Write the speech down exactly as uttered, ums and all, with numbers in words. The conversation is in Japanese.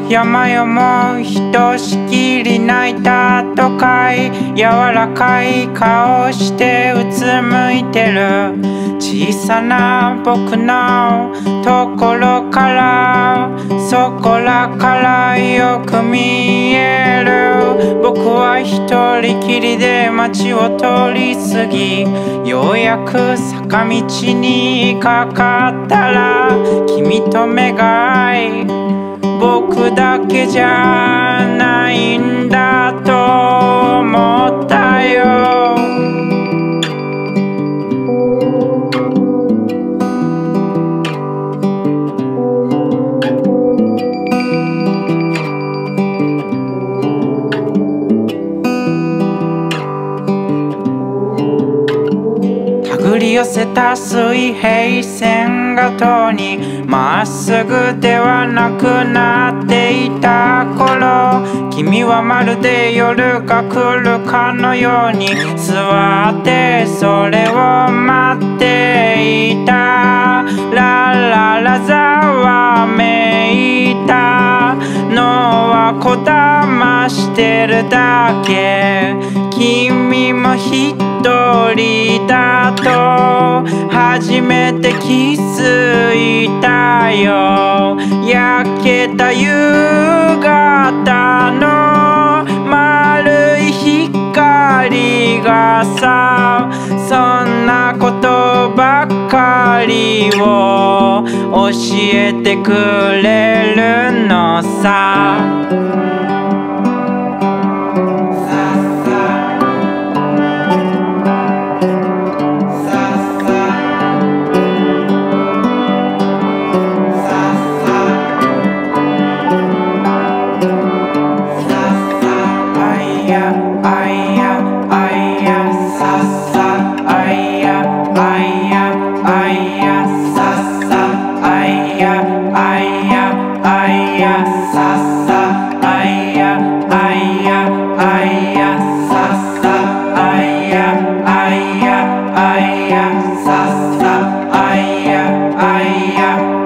山よもひとしきり泣いたとかい柔らかい顔してうつむいてる小さな僕のところからそこらからよく見える僕は一人きりで街を通り過ぎようやく坂道にかかったら君と目が合い僕だけじゃないんだと思ったよ手繰り寄せた水平線がとにまっすぐではなくなっていた頃君はまるで夜が来るかのように座ってそれを待っていたラララざわめいたのはこだましてるだけ君も一人だと初めて気づいたよ焼けた夕方の丸い光がさそんなことばかりを教えてくれるのさあいや